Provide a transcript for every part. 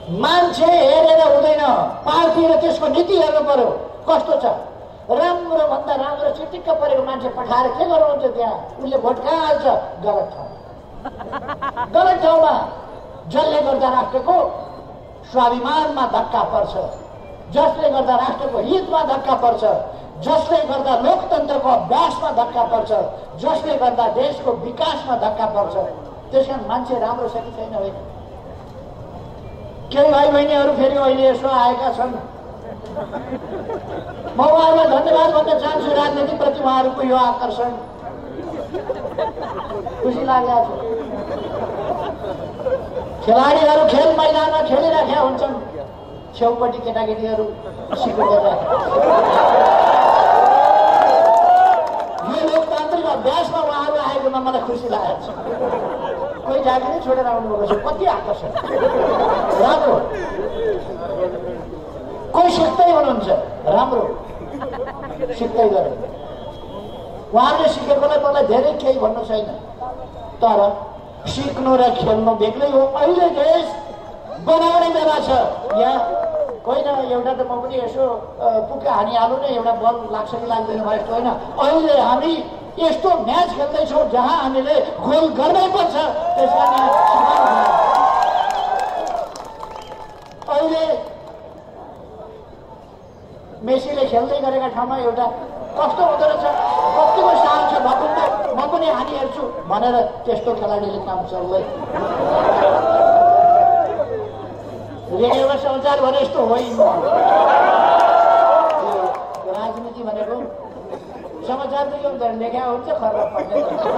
मान्छे हेरेर हुँदैन, पार्टी र त्यसको नीति हेर्नु पर्यो कस्तो छ। राम्रो भन्दा राम्रो चिटिक्क परेको मान्छे पठाएर के गर्नुहुन्छ त्यहाँ? उसले भोट कहाँ हाल्छ? गलत ठाउँमा। जसले गर्दा राष्ट्रको स्वाभिमानमा धक्का पर्छ, जसले गर्दा राष्ट्रको हितमा धक्का पर्छ, जसले गर्दा लोकतन्त्रको अभ्यासमा धक्का पर्छ, जसले गर्दा देशको विकासमा धक्का पर्छ, त्यसकारण मान्छे राम्रो छ कि छैन? होइन। केही भाइ बहिनीहरू फेरि अहिले यसो आएका छन्। म उहाँहरूलाई धन्यवाद भन्न चाहन्छु राजनीतिप्रति उहाँहरूको यो आकर्षण। खुसी लागेको छ। खेलाडीहरू खेल मैदानमा खेलिराखेका हुन्छन्, छेउपट्टि केटाकेटीहरू सिको गरिराखेका। यो लोकतान्त्रिक अभ्यासमा उहाँहरू आएकोमा मलाई खुसी लागेको छ। कोही जागिरै छोडेर आउनुभएको छ, कति आकर्षण, राम्रो। कोही सिक्दै हुनुहुन्छ, राम्रो, सिक्दै गरे। उहाँले सिकेकोलाई मलाई धेरै केही भन्नु छैन, तर सिक्नु र खेल्नु बेग्लै हो। अहिले देश बनाउने बेला छ। यहाँ होइन, एउटा त म पनि यसो पुक्का हानिहाल्नु नै, एउटा बल लाग्छ कि लाग्दैन भयो यस्तो होइन। अहिले हामी यस्तो म्याच खेल्दैछौँ जहाँ हामीले गोल गर्नै पर्छ। त्यसकारण अहिले मेसीले खेल्दै गरेका ठाउँमा एउटा कस्तो हुँदो रहेछ, कतिको साल छ भकुन्डो, म पनि हानि हेर्छु भनेर त्यस्तो खेलाडीले काम चल्दै। रेडियोमा समाचार भने यस्तो होइन। राजनीति भनेको समाचार त यो लेखा हुन्छ, खबर पर्ने।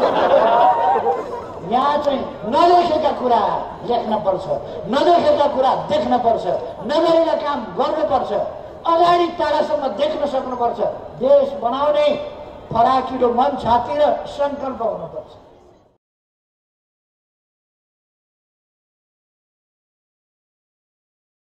यहाँ चाहिँ नलेखेका कुरा लेख्न पर्छ, नदेखेका कुरा देख्न पर्छ, नगरेका काम गर्नुपर्छ, अगाडि टाढासम्म देख्न सक्नुपर्छ। देश बनाउने फराकिलो मन, छाती र सङ्कल्प हुनुपर्छ।